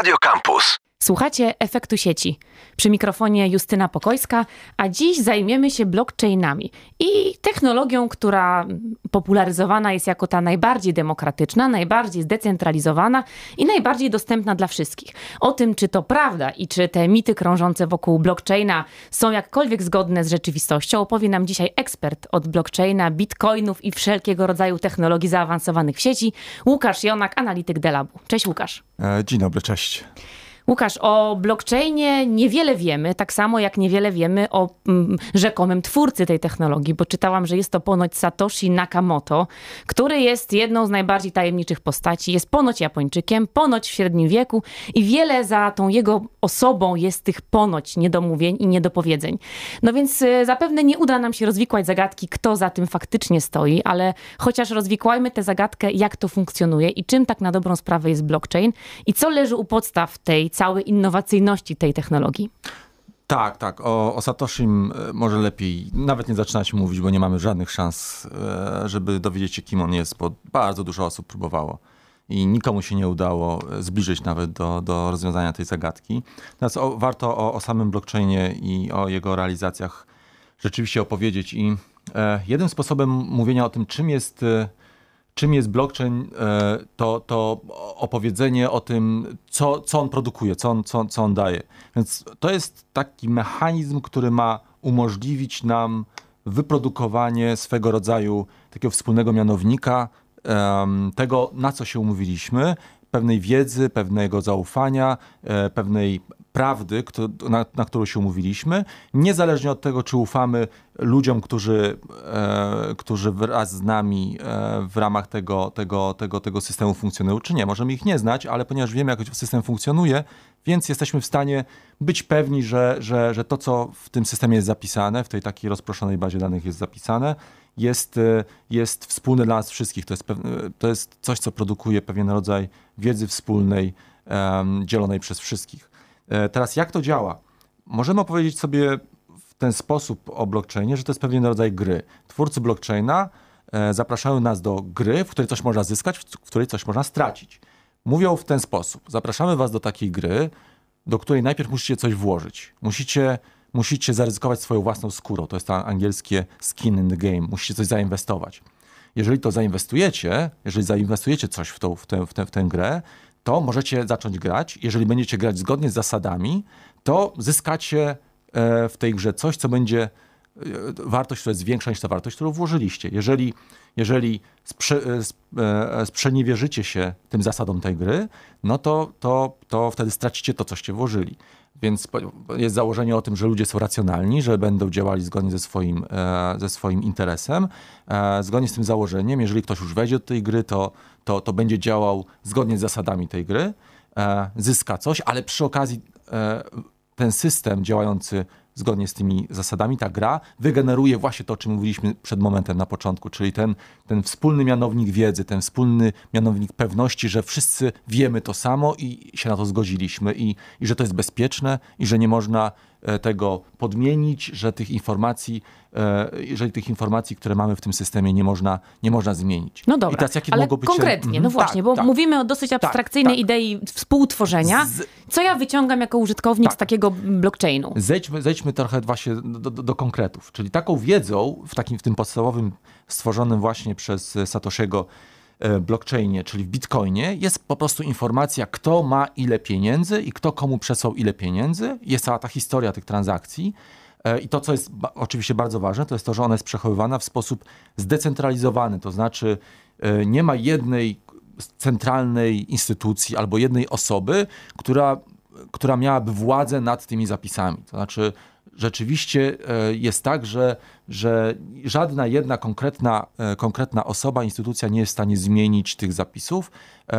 Radio Campus. Słuchacie Efektu Sieci. Przy mikrofonie Justyna Pokojska, a dziś zajmiemy się blockchainami i technologią, która popularyzowana jest jako ta najbardziej demokratyczna, najbardziej zdecentralizowana i najbardziej dostępna dla wszystkich. O tym, czy to prawda i czy te mity krążące wokół blockchaina są jakkolwiek zgodne z rzeczywistością, opowie nam dzisiaj ekspert od blockchaina, bitcoinów i wszelkiego rodzaju technologii zaawansowanych w sieci, Łukasz Jonak, analityk Delabu. Cześć Łukasz. Dzień dobry, cześć. Łukasz, o blockchainie niewiele wiemy, tak samo jak niewiele wiemy o rzekomym twórcy tej technologii, bo czytałam, że jest to ponoć Satoshi Nakamoto, który jest jedną z najbardziej tajemniczych postaci, jest ponoć Japończykiem, ponoć w średnim wieku i wiele za tą jego osobą jest tych ponoć niedomówień i niedopowiedzeń. No więc zapewne nie uda nam się rozwikłać zagadki, kto za tym faktycznie stoi, ale chociaż rozwikłajmy tę zagadkę, jak to funkcjonuje i czym tak na dobrą sprawę jest blockchain i co leży u podstaw tej całej innowacyjności tej technologii. Tak. O Satoshim może lepiej nawet nie zaczynać mówić, bo nie mamy żadnych szans, żeby dowiedzieć się, kim on jest, bo bardzo dużo osób próbowało i nikomu się nie udało zbliżyć nawet do rozwiązania tej zagadki. Natomiast warto o samym blockchainie i o jego realizacjach rzeczywiście opowiedzieć. I jednym sposobem mówienia o tym, czym jest blockchain, to opowiedzenie o tym, co on produkuje, co on daje. Więc to jest taki mechanizm, który ma umożliwić nam wyprodukowanie swego rodzaju takiego wspólnego mianownika, tego, na co się umówiliśmy, pewnej wiedzy, pewnego zaufania, pewnej prawdy, na którą się umówiliśmy, niezależnie od tego, czy ufamy ludziom, którzy wraz z nami w ramach tego systemu funkcjonują, czy nie. Możemy ich nie znać, ale ponieważ wiemy, jak system funkcjonuje, więc jesteśmy w stanie być pewni, że to, co w tym systemie jest zapisane, w tej takiej rozproszonej bazie danych jest zapisane, jest wspólne dla nas wszystkich. To jest coś, co produkuje pewien rodzaj wiedzy wspólnej, dzielonej przez wszystkich. Teraz jak to działa? Możemy opowiedzieć sobie w ten sposób o blockchainie, że to jest pewien rodzaj gry. Twórcy blockchaina zapraszają nas do gry, w której coś można zyskać, w której coś można stracić. Mówią w ten sposób. Zapraszamy was do takiej gry, do której najpierw musicie coś włożyć. Musicie zaryzykować swoją własną skórą. To jest to angielskie skin in the game. Musicie coś zainwestować. Jeżeli zainwestujecie coś w tę grę, to możecie zacząć grać. Jeżeli będziecie grać zgodnie z zasadami, to zyskacie w tej grze coś, co będzie wartość, która jest większa niż ta wartość, którą włożyliście. Jeżeli sprzeniewierzycie się tym zasadom tej gry, no to wtedy stracicie to, coście włożyli. Więc jest założenie o tym, że ludzie są racjonalni, że będą działali zgodnie ze swoim interesem. Zgodnie z tym założeniem, jeżeli ktoś już wejdzie do tej gry, to będzie działał zgodnie z zasadami tej gry, zyska coś, ale przy okazji ten system działający zgodnie z tymi zasadami, ta gra wygeneruje właśnie to, o czym mówiliśmy przed momentem na początku, czyli ten wspólny mianownik wiedzy, ten wspólny mianownik pewności, że wszyscy wiemy to samo i się na to zgodziliśmy i że to jest bezpieczne i że nie można tego podmienić, że tych informacji, które mamy w tym systemie nie można zmienić. No dobra, i teraz, jakie ale mogą być konkretnie, no właśnie, bo mówimy o dosyć abstrakcyjnej idei współtworzenia. Co ja wyciągam jako użytkownik z takiego blockchainu? Zejdźmy trochę właśnie do konkretów. Czyli taką wiedzą w tym podstawowym, stworzonym właśnie przez Satoshiego blockchainie, czyli w bitcoinie, jest po prostu informacja, kto ma ile pieniędzy i kto komu przesłał ile pieniędzy. Jest cała ta historia tych transakcji. I to, co jest oczywiście bardzo ważne, to jest to, że ona jest przechowywana w sposób zdecentralizowany. To znaczy nie ma jednej centralnej instytucji albo jednej osoby, która miałaby władzę nad tymi zapisami. To znaczy rzeczywiście jest tak, że żadna jedna konkretna osoba, instytucja nie jest w stanie zmienić tych zapisów.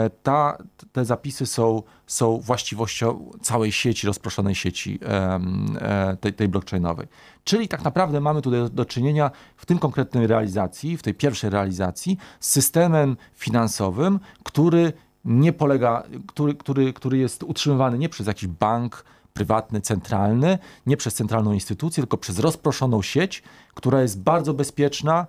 Te zapisy są właściwością całej sieci, rozproszonej sieci tej blockchainowej. Czyli tak naprawdę mamy tutaj do czynienia w tym konkretnej realizacji, w tej pierwszej realizacji z systemem finansowym, który nie polega, który jest utrzymywany nie przez jakiś bank prywatny, centralny, nie przez centralną instytucję, tylko przez rozproszoną sieć, która jest bardzo bezpieczna,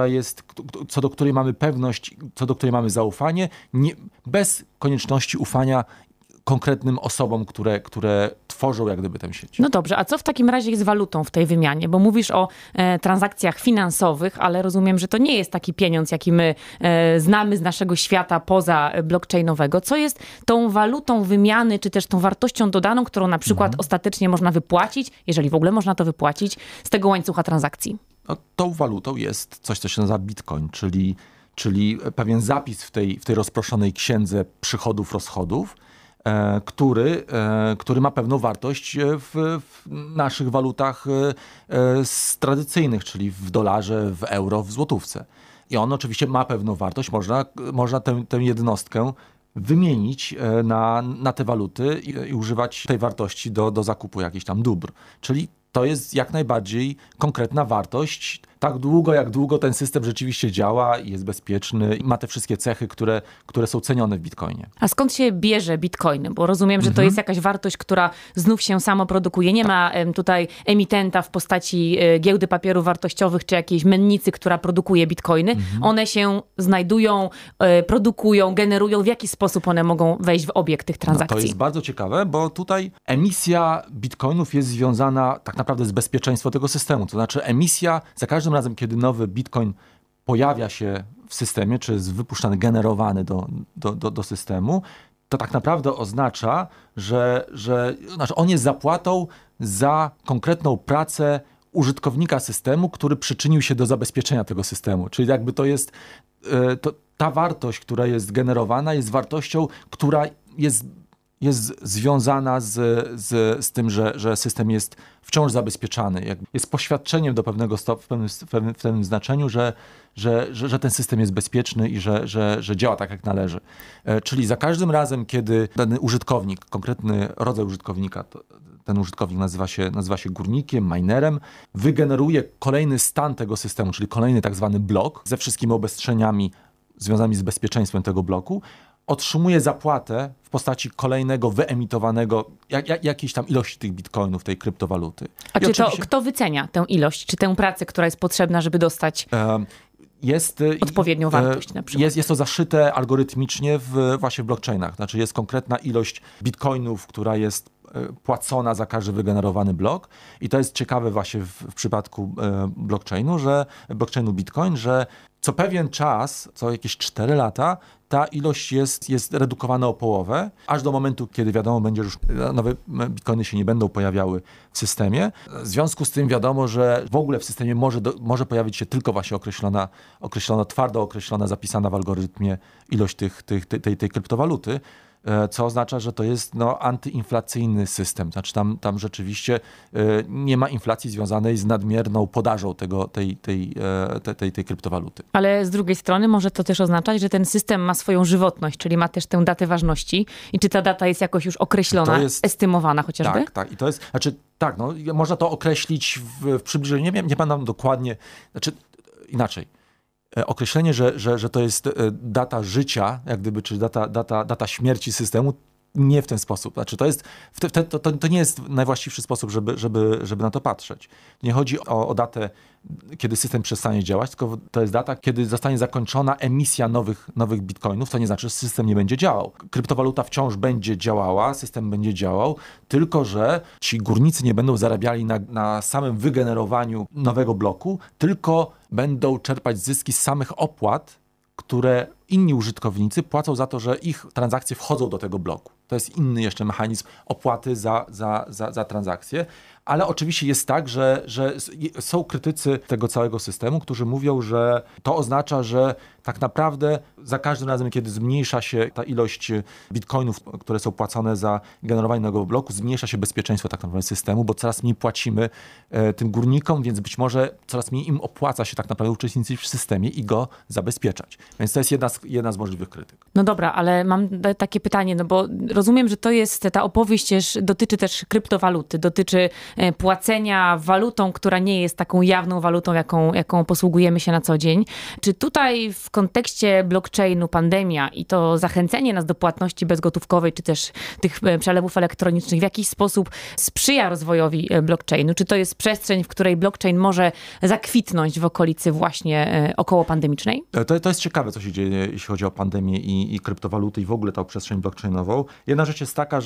co do której mamy pewność, co do której mamy zaufanie, bez konieczności ufania konkretnym osobom, które tworzą jak gdyby tę sieć. No dobrze, a co w takim razie jest walutą w tej wymianie? Bo mówisz o transakcjach finansowych, ale rozumiem, że to nie jest taki pieniądz, jaki my znamy z naszego świata poza blockchainowego. Co jest tą walutą wymiany, czy też tą wartością dodaną, którą na przykład ostatecznie można wypłacić, jeżeli w ogóle można to wypłacić, z tego łańcucha transakcji? No, tą walutą jest coś, co się nazywa Bitcoin, czyli pewien zapis w tej rozproszonej księdze przychodów, rozchodów, który ma pewną wartość w naszych walutach tradycyjnych, czyli w dolarze, w euro, w złotówce. I on oczywiście ma pewną wartość, można tę jednostkę wymienić na te waluty i używać tej wartości do zakupu jakichś tam dóbr. Czyli to jest jak najbardziej konkretna wartość, tak długo, jak długo ten system rzeczywiście działa i jest bezpieczny i ma te wszystkie cechy, które są cenione w Bitcoinie. A skąd się bierze Bitcoin? Bo rozumiem, że to jest jakaś wartość, która znów się samo produkuje. Nie ma tutaj emitenta w postaci giełdy papierów wartościowych czy jakiejś mennicy, która produkuje Bitcoiny. One się znajdują, produkują, generują. W jaki sposób one mogą wejść w obieg tych transakcji? No to jest bardzo ciekawe, bo tutaj emisja Bitcoinów jest związana tak naprawdę z bezpieczeństwem tego systemu. To znaczy emisja za każdym razem, kiedy nowy Bitcoin pojawia się w systemie, czy jest wypuszczany, generowany do systemu, to tak naprawdę oznacza, że on jest zapłatą za konkretną pracę użytkownika systemu, który przyczynił się do zabezpieczenia tego systemu. Czyli jakby to jest ta wartość, która jest generowana, jest wartością, która jest związana z tym, że system jest wciąż zabezpieczany. Jest poświadczeniem do pewnego stopnia, w pewnym znaczeniu, że ten system jest bezpieczny i że działa tak, jak należy. Czyli za każdym razem, kiedy dany użytkownik, konkretny rodzaj użytkownika, ten użytkownik nazywa się górnikiem, minerem, wygeneruje kolejny stan tego systemu, czyli kolejny tak zwany blok ze wszystkimi obostrzeniami związanymi z bezpieczeństwem tego bloku, otrzymuje zapłatę w postaci kolejnego wyemitowanego jakiejś tam ilości tych bitcoinów, tej kryptowaluty. A czy to kto wycenia tę ilość, czy tę pracę, która jest potrzebna, żeby dostać odpowiednią wartość na przykład? Jest to zaszyte algorytmicznie właśnie w blockchainach. Znaczy jest konkretna ilość bitcoinów, która jest płacona za każdy wygenerowany blok. I to jest ciekawe właśnie w przypadku blockchainu Bitcoin, że co pewien czas, co jakieś 4 lata, ta ilość jest redukowana o połowę, aż do momentu, kiedy wiadomo będzie, że już nowe bitcoiny się nie będą pojawiały w systemie. W związku z tym wiadomo, że w ogóle w systemie może pojawić się tylko właśnie twardo określona, zapisana w algorytmie ilość tej kryptowaluty, co oznacza, że to jest antyinflacyjny system. Znaczy tam rzeczywiście nie ma inflacji związanej z nadmierną podażą tej kryptowaluty. Ale z drugiej strony może to też oznaczać, że ten system ma swoją żywotność, czyli ma też tę datę ważności. I czy ta data jest jakoś już określona, estymowana chociażby? Tak. I to jest, można to określić w przybliżeniu. Nie pamiętam dokładnie, inaczej. Określenie, że to jest data życia, jak gdyby, czy data śmierci systemu, nie w ten sposób. Znaczy to nie jest najwłaściwszy sposób, żeby na to patrzeć. Nie chodzi o datę, kiedy system przestanie działać, tylko to jest data, kiedy zostanie zakończona emisja nowych bitcoinów, co nie znaczy, że system nie będzie działał. Kryptowaluta wciąż będzie działała, system będzie działał, tylko że ci górnicy nie będą zarabiali na samym wygenerowaniu nowego bloku, tylko będą czerpać zyski z samych opłat, które inni użytkownicy płacą za to, że ich transakcje wchodzą do tego bloku. To jest inny jeszcze mechanizm opłaty za transakcje. Ale oczywiście jest tak, że są krytycy tego całego systemu, którzy mówią, że to oznacza, że tak naprawdę za każdym razem, kiedy zmniejsza się ta ilość bitcoinów, które są płacone za generowanie nowego bloku, zmniejsza się bezpieczeństwo tak naprawdę systemu, bo coraz mniej płacimy tym górnikom, więc być może coraz mniej im opłaca się tak naprawdę uczestniczyć w systemie i go zabezpieczać. Więc to jest jedna z możliwych krytyk. No dobra, ale mam takie pytanie, bo rozumiem, że ta opowieść dotyczy też kryptowaluty, dotyczy płacenia walutą, która nie jest taką jawną walutą, jaką posługujemy się na co dzień. Czy tutaj w kontekście blockchainu, pandemia i to zachęcenie nas do płatności bezgotówkowej, czy też tych przelewów elektronicznych w jakiś sposób sprzyja rozwojowi blockchainu? Czy to jest przestrzeń, w której blockchain może zakwitnąć w okolicy właśnie okołopandemicznej? To jest ciekawe, co się dzieje, jeśli chodzi o pandemię i kryptowaluty i w ogóle tą przestrzeń blockchainową. Jedna rzecz jest taka,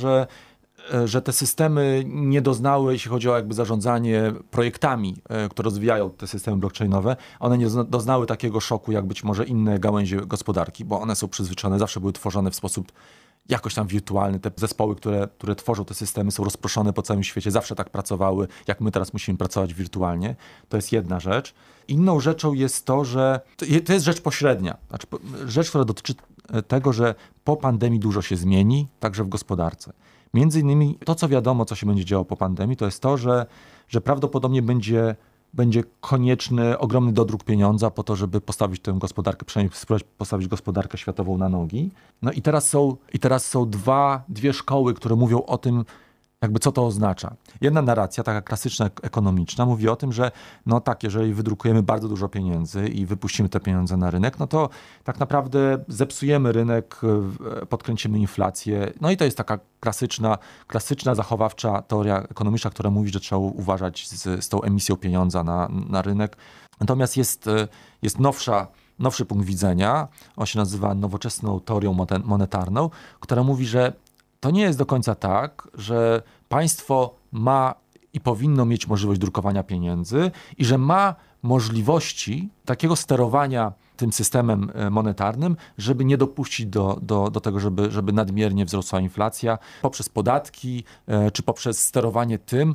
że te systemy nie doznały, jeśli chodzi o jakby zarządzanie projektami, które rozwijają te systemy blockchainowe, one nie doznały takiego szoku, jak być może inne gałęzie gospodarki, bo one są przyzwyczajone, zawsze były tworzone w sposób jakoś tam wirtualny. Te zespoły, które tworzą te systemy, są rozproszone po całym świecie, zawsze tak pracowały, jak my teraz musimy pracować wirtualnie. To jest jedna rzecz. Inną rzeczą jest to, że to jest rzecz pośrednia. Znaczy, rzecz, która dotyczy tego, że po pandemii dużo się zmieni, także w gospodarce. Między innymi to, co wiadomo, co się będzie działo po pandemii, to jest to, że prawdopodobnie będzie konieczny ogromny dodruk pieniądza po to, żeby postawić tę gospodarkę, przynajmniej spróbować postawić gospodarkę światową na nogi. No i teraz są dwie szkoły, które mówią o tym, jakby co to oznacza. Jedna narracja, taka klasyczna, ekonomiczna, mówi o tym, że no tak, jeżeli wydrukujemy bardzo dużo pieniędzy i wypuścimy te pieniądze na rynek, no to tak naprawdę zepsujemy rynek, podkręcimy inflację. No i to jest taka klasyczna zachowawcza teoria ekonomiczna, która mówi, że trzeba uważać z tą emisją pieniądza na rynek. Natomiast jest nowszy punkt widzenia, on się nazywa nowoczesną teorią monetarną, która mówi, że to nie jest do końca tak, że państwo ma i powinno mieć możliwość drukowania pieniędzy i że ma możliwości takiego sterowania tym systemem monetarnym, żeby nie dopuścić do tego, żeby nadmiernie wzrosła inflacja poprzez podatki czy poprzez sterowanie tym,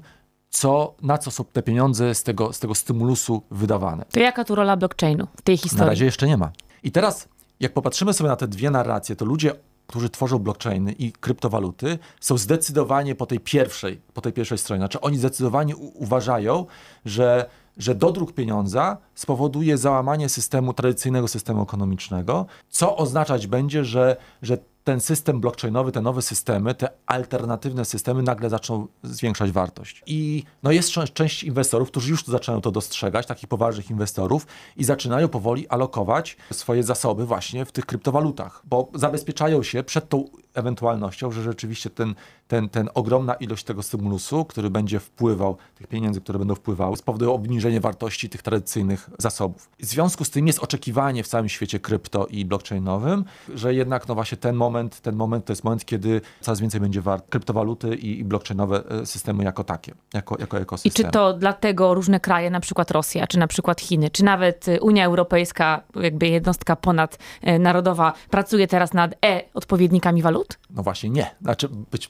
na co są te pieniądze z tego stymulusu wydawane. To jaka tu rola blockchainu w tej historii? Na razie jeszcze nie ma. I teraz, jak popatrzymy sobie na te dwie narracje, to ludzie, którzy tworzą blockchainy i kryptowaluty, są zdecydowanie po tej pierwszej stronie. Znaczy oni zdecydowanie uważają, że dodruk pieniądza spowoduje załamanie tradycyjnego systemu ekonomicznego, co oznaczać będzie, że ten system blockchainowy, te nowe systemy, te alternatywne systemy nagle zaczną zwiększać wartość. I jest część inwestorów, którzy już zaczynają to dostrzegać, takich poważnych inwestorów i zaczynają powoli alokować swoje zasoby właśnie w tych kryptowalutach, bo zabezpieczają się przed tą ewentualnością, że rzeczywiście ten ogromna ilość tego stymulusu, który będzie wpływał, tych pieniędzy, które będą wpływały, spowoduje obniżenie wartości tych tradycyjnych zasobów. W związku z tym jest oczekiwanie w całym świecie krypto i blockchainowym, że jednak właśnie ten moment to jest moment, kiedy coraz więcej będzie wart kryptowaluty i blockchainowe systemy jako takie, jako ekosystem. I czy to dlatego różne kraje, na przykład Rosja, czy na przykład Chiny, czy nawet Unia Europejska, jakby jednostka ponadnarodowa, pracuje teraz nad odpowiednikami walut? No właśnie nie. Znaczy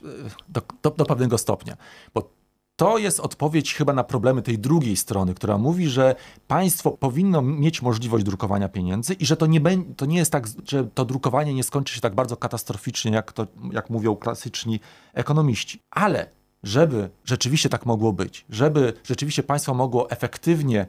do pewnego stopnia. Bo to jest odpowiedź chyba na problemy tej drugiej strony, która mówi, że państwo powinno mieć możliwość drukowania pieniędzy i że to nie jest tak, że to drukowanie nie skończy się tak bardzo katastroficznie, jak mówią klasyczni ekonomiści. Ale żeby rzeczywiście tak mogło być, żeby rzeczywiście państwo mogło efektywnie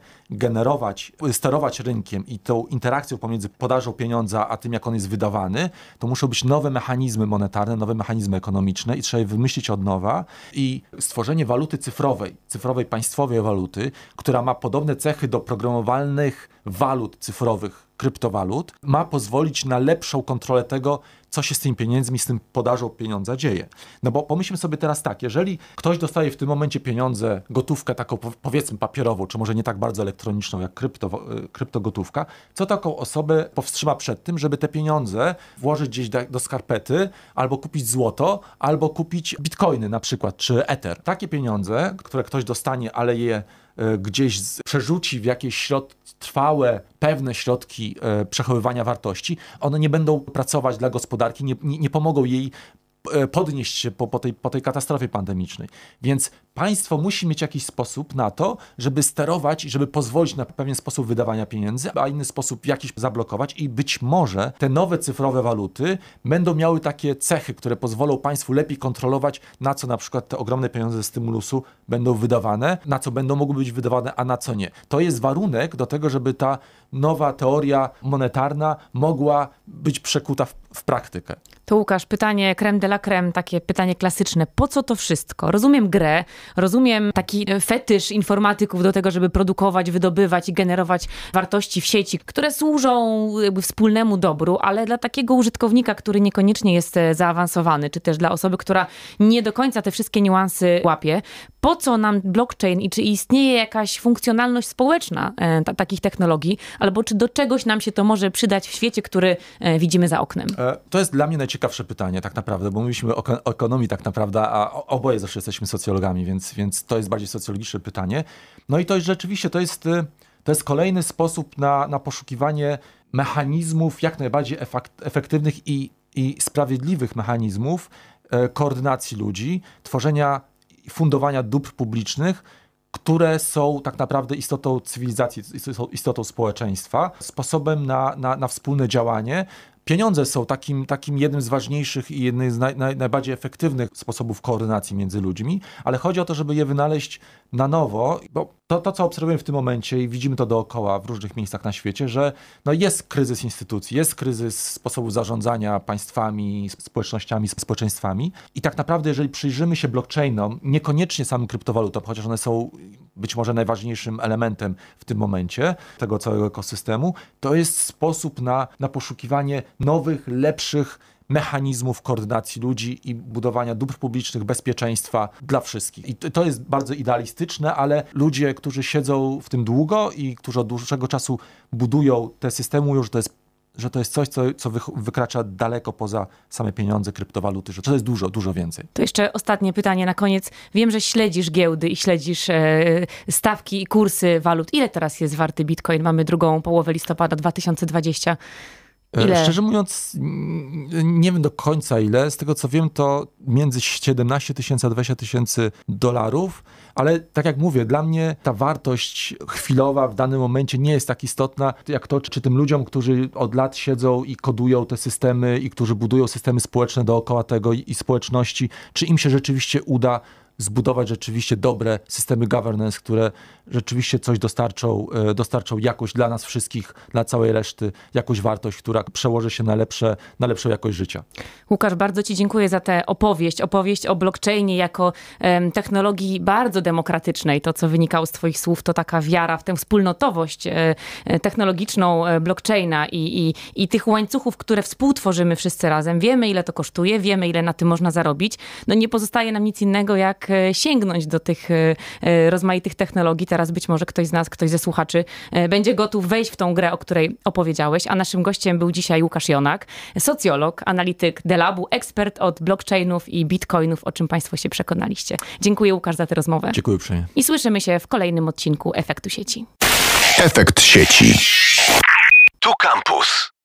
sterować rynkiem i tą interakcją pomiędzy podażą pieniądza, a tym, jak on jest wydawany, to muszą być nowe mechanizmy monetarne, nowe mechanizmy ekonomiczne i trzeba je wymyślić od nowa. I stworzenie waluty cyfrowej państwowej waluty, która ma podobne cechy do programowalnych walut cyfrowych, kryptowalut, ma pozwolić na lepszą kontrolę tego, co się z tymi pieniędzmi, z tym podażą pieniądza dzieje. No bo pomyślmy sobie teraz tak, jeżeli ktoś dostaje w tym momencie pieniądze, gotówkę taką powiedzmy papierową, czy może nie tak bardzo elektroniczną jak kryptogotówka, co taką osobę powstrzyma przed tym, żeby te pieniądze włożyć gdzieś do skarpety, albo kupić złoto, albo kupić bitcoiny na przykład, czy ether. Takie pieniądze, które ktoś dostanie, ale je gdzieś przerzuci w jakieś trwałe, pewne środki przechowywania wartości, one nie będą pracować dla gospodarki, nie pomogą jej podnieść się po tej katastrofie pandemicznej. Więc państwo musi mieć jakiś sposób na to, żeby sterować i żeby pozwolić na pewien sposób wydawania pieniędzy, a inny sposób jakiś zablokować i być może te nowe cyfrowe waluty będą miały takie cechy, które pozwolą państwu lepiej kontrolować, na co na przykład te ogromne pieniądze ze stymulusu będą wydawane, na co będą mogły być wydawane, a na co nie. To jest warunek do tego, żeby ta nowa teoria monetarna mogła być przekuta w praktykę. To Łukasz, pytanie crème de la crème, takie pytanie klasyczne. Po co to wszystko? Rozumiem grę, rozumiem taki fetysz informatyków do tego, żeby produkować, wydobywać i generować wartości w sieci, które służą jakby wspólnemu dobru, ale dla takiego użytkownika, który niekoniecznie jest zaawansowany, czy też dla osoby, która nie do końca te wszystkie niuansy łapie, po co nam blockchain i czy istnieje jakaś funkcjonalność społeczna takich technologii, albo czy do czegoś nam się to może przydać w świecie, który widzimy za oknem? To jest dla mnie najciekawsze pytanie tak naprawdę, bo mówiliśmy o ekonomii tak naprawdę, a oboje zawsze jesteśmy socjologami, więc to jest bardziej socjologiczne pytanie. No i to jest rzeczywiście, to jest kolejny sposób na poszukiwanie mechanizmów jak najbardziej efektywnych i sprawiedliwych mechanizmów koordynacji ludzi, tworzenia i fundowania dóbr publicznych, które są tak naprawdę istotą cywilizacji, istotą społeczeństwa, sposobem na wspólne działanie. Pieniądze są takim jednym z ważniejszych i jednym z najbardziej efektywnych sposobów koordynacji między ludźmi, ale chodzi o to, żeby je wynaleźć na nowo, bo to co obserwujemy w tym momencie i widzimy to dookoła w różnych miejscach na świecie, że jest kryzys instytucji, jest kryzys sposobu zarządzania państwami, społecznościami, społeczeństwami i tak naprawdę jeżeli przyjrzymy się blockchainom, niekoniecznie samym kryptowalutom, chociaż one są być może najważniejszym elementem w tym momencie tego całego ekosystemu, to jest sposób na poszukiwanie nowych, lepszych mechanizmów koordynacji ludzi i budowania dóbr publicznych, bezpieczeństwa dla wszystkich. I to jest bardzo idealistyczne, ale ludzie, którzy siedzą w tym długo i którzy od dłuższego czasu budują te systemy, mówią, że to jest coś, co wykracza daleko poza same pieniądze, kryptowaluty, że to jest dużo, dużo więcej. To jeszcze ostatnie pytanie na koniec. Wiem, że śledzisz giełdy i śledzisz stawki i kursy walut. Ile teraz jest warty Bitcoin? Mamy drugą połowę listopada 2020. Ile? Szczerze mówiąc, nie wiem do końca ile. Z tego co wiem, to między 17 tysięcy a 20 tysięcy dolarów, ale tak jak mówię, dla mnie ta wartość chwilowa w danym momencie nie jest tak istotna, jak to, czy tym ludziom, którzy od lat siedzą i kodują te systemy i którzy budują systemy społeczne dookoła tego i społeczności, czy im się rzeczywiście uda zbudować rzeczywiście dobre systemy governance, które rzeczywiście coś dostarczą jakość dla nas wszystkich, dla całej reszty, jakąś wartość, która przełoży się na lepszą jakość życia. Łukasz, bardzo Ci dziękuję za tę opowieść o blockchainie jako technologii bardzo demokratycznej. To, co wynikało z Twoich słów, to taka wiara w tę wspólnotowość technologiczną blockchaina i tych łańcuchów, które współtworzymy wszyscy razem. Wiemy, ile to kosztuje, wiemy, ile na tym można zarobić. No nie pozostaje nam nic innego, jak sięgnąć do tych rozmaitych technologii. Teraz być może ktoś z nas, ktoś ze słuchaczy będzie gotów wejść w tą grę, o której opowiedziałeś. A naszym gościem był dzisiaj Łukasz Jonak, socjolog, analityk Delabu, ekspert od blockchainów i bitcoinów, o czym Państwo się przekonaliście. Dziękuję, Łukasz, za tę rozmowę. Dziękuję uprzejmie. I słyszymy się w kolejnym odcinku Efektu Sieci. Efekt sieci. Tu Campus.